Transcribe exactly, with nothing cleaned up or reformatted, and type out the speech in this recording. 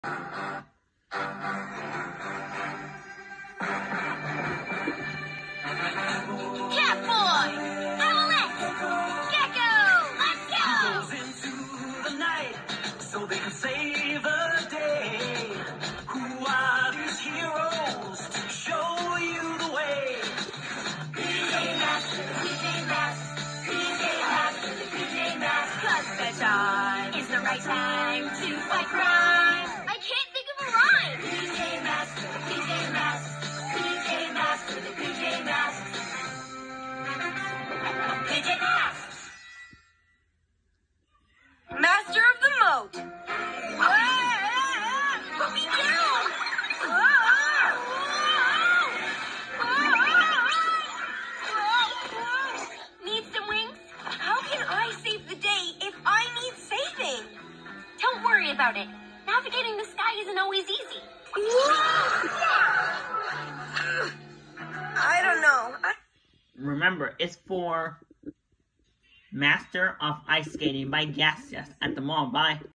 Catboy! Owlette! Gecko! Let's go! Goes into the night so they can save the day. Who are these heroes to show you the way? P J Masks, P J Masks, P J Masks, P J Masks. 'Cause bedtime is the right time to fight crime. I can't think of a rhyme. P J Masks, P J Masks, P J Masks, P J Masks. P J Masks. Master of the moat. Put me down. Need some wings? How can I save the day if I need saving? Don't worry about it. Navigating the sky isn't always easy. I don't know. I Remember, it's for Master of Ice Skating by Gaseous at the mall. Bye.